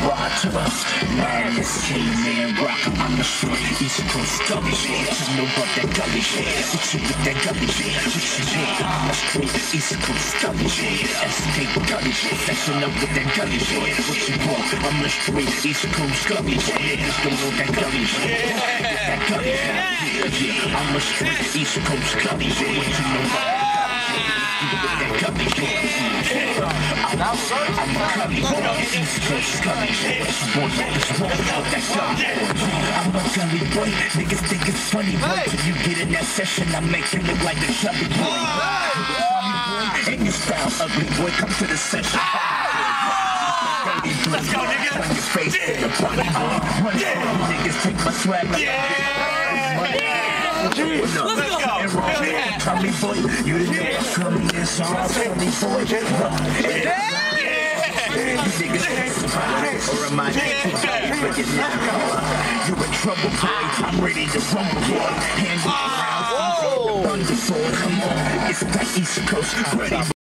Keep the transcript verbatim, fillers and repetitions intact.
water. Man, this K-Man rock on the street. East Coast gully shit. Just know about that gully shit. What you with that gully shit? What you hit on the street? East Coast gully shit. S K gully shit. Fashion up with that gully shit. What you want on the street? East Coast gully shit. Niggas don't know that gully shit. That gully shit. Yeah, yeah. On the street, East Coast gully shit. What you know about that? That gully shit. I'm a gully boy, East Coast gully shit. What you want? It's wrong about that gully boy. I'm a gully boy, niggas think it's funny boy. Till you get in that session, I make you look like a chubby boy. Ain't your style ugly boy, come to the session. Let's go, nigga. Turn your face to the body. Run it, niggas take my swag like Let's go. Tommy boy, you the nigga coming in song. Tommy boy, yeah. You niggas can't survive, or am I but you're not. You in trouble, boy. I'm ready to rumble, boy. Hand it around, wonderful. Come on, it's that East Coast ready.